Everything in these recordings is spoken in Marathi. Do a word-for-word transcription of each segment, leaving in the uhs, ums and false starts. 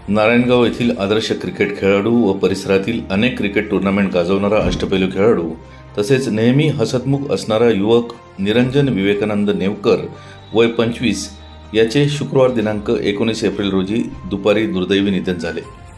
नारायणगाव येथील आदर्श क्रिकेट खेळाडू व परिसरातील अनेक क्रिकेट टूर्नामेंट गाजवणारा अष्टपैलू खेळाडू तसेच नेहमी हसतमुख असणारा युवक निरंजन विवेकानंद नेवकर वय पंचवीस याचे शुक्रवार दिनांक एकोणीस एप्रिल रोजी दुपारी दुर्दैवी निधन झाले।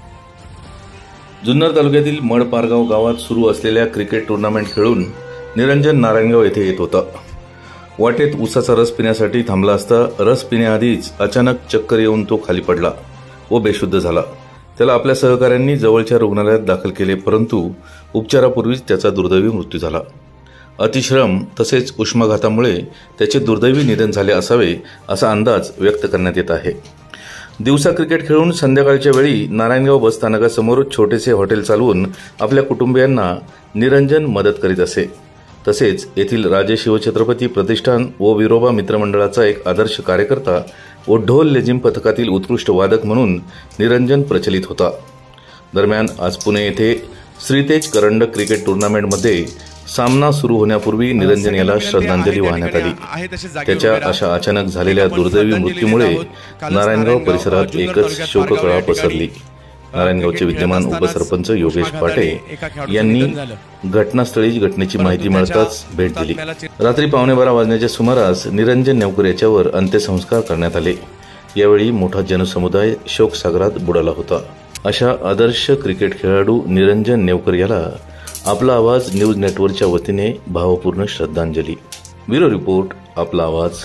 जुन्नर तालुक्यातील मडपारगाव गावात सुरू असलेल्या क्रिकेट टूर्नामेंट खेळून निरंजन नारायणगाव येथे येत होता। वाटेत ऊसाचा रस पिण्यासाठी थांबला असता रस पिण्याआधीच अचानक चक्कर येऊन तो खाली पडला व बेशुद्ध झाला। त्याला आपल्या सहकाऱ्यांनी जवळच्या रुग्णालयात दाखल केले, परंतु उपचारापूर्वीच त्याचा दुर्दैवी मृत्यू झाला। अतिश्रम तसेच उष्माघातामुळे त्याचे दुर्दैवी निधन झाले असावे असा अंदाज व्यक्त करण्यात येत आहे। दिवसा क्रिकेट खेळून संध्याकाळच्या वेळी नारायणगाव बस स्थानकासमोर छोटेसे हॉटेल चालवून आपल्या कुटुंबियांना निरंजन मदत करीत असे। तसेच येथील राजे शिवछत्रपती प्रतिष्ठान व विरोबा मित्रमंडळाचा एक आदर्श कार्यकर्ता व ढोल लेझिम पथकातील उत्कृष्ट वादक म्हणून निरंजन प्रचलित होता। दरम्यान आज पुणे येथे श्रीतेज करंडक क्रिकेट टूर्नामेंटमध्ये सामना सुरू होण्यापूर्वी निरंजन याला श्रद्धांजली वाहण्यात आली। त्याच्या अशा अचानक झालेल्या दुर्दैवी मृत्यूमुळे नारायणगाव परिसरात एकच शोककळा पसरली। नारायणगावचे विद्यमान उपसरपंच योगेश पाटे यांनी घटनास्थळी घटनेची माहिती मिळताच भेट दिली। रात्री पावणे बारा वाजण्याच्या सुमारास निरंजन नेवकर याच्यावर अंत्यसंस्कार करण्यात आले। यावेळी मोठा जनसमुदाय शोकसागरात बुडाला होता। अशा आदर्श क्रिकेट खेळाडू निरंजन नेवकर याला आपला आवाज न्यूज नेटवर्कच्या वतीने भावपूर्ण श्रद्धांजली। ब्युरो रिपोर्ट, आपला आवाज,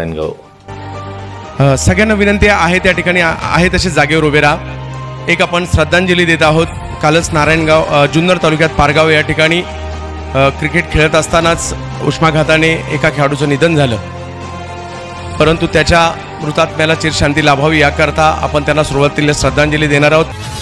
नारायणगाव। सगळ्यांना विनंती आहे त्या ठिकाणी आहे तसे जागेवर उभे राहा। एक आपण श्रद्धांजली देत आहोत। कालच नारायणगाव जुन्नर तालुक्यात पारगाव या ठिकाणी क्रिकेट खेळत असतानाच उष्माघाताने एका खेळाडूचं निधन झालं, परंतु त्याच्या मृतात्म्याला चिरशांती लाभावी याकरता आपण त्यांना सुरुवातीला श्रद्धांजली देणार आहोत।